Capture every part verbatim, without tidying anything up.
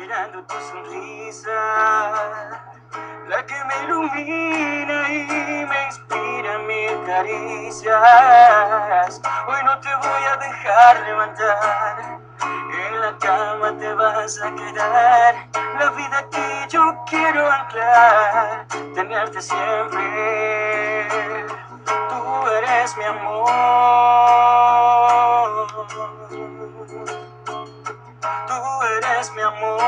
esperando tu sonrisa, la que me ilumina y me inspira mil caricias. Hoy no te voy a dejar levantar, en la cama te vas a quedar. La vida que yo quiero anclar, tenerte siempre. Tú eres mi amor, tú eres mi amor.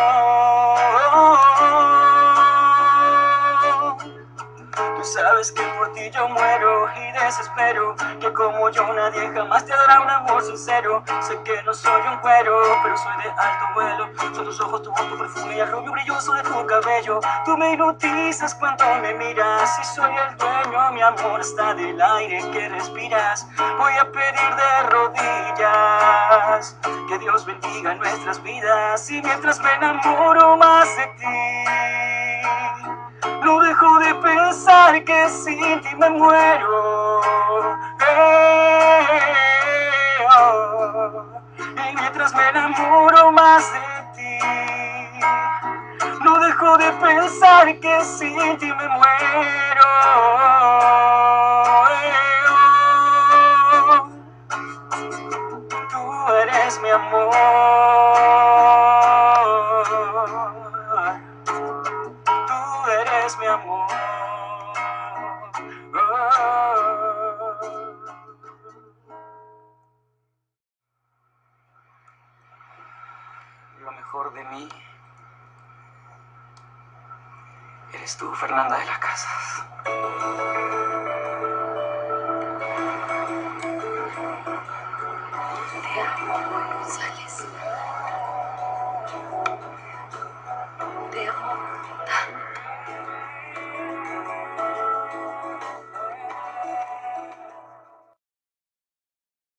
Tú sabes que por ti yo muero y desespero, que como yo nadie jamás te dará un amor sincero. Sé que no soy un cuero, pero soy de alto vuelo. Son tus ojos, tu voz, tu perfume y el rubio brilloso de tu cabello. Tú me hipnotizas cuando me miras y soy el dueño, mi amor, hasta del aire que respiras. Voy a pedir de rodillas que Dios bendiga nuestras vidas, y mientras me enamoro más de ti, no dejo de pensar que sin ti me muero. Eh, oh. Y mientras me enamoro más de ti, no dejo de pensar que sin ti me muero. Eh, oh. Tú eres mi amor. Tú eres mi amor. Oh. Lo mejor de mí eres tú, Fernanda de las Casas. Te amo, Gonzalo.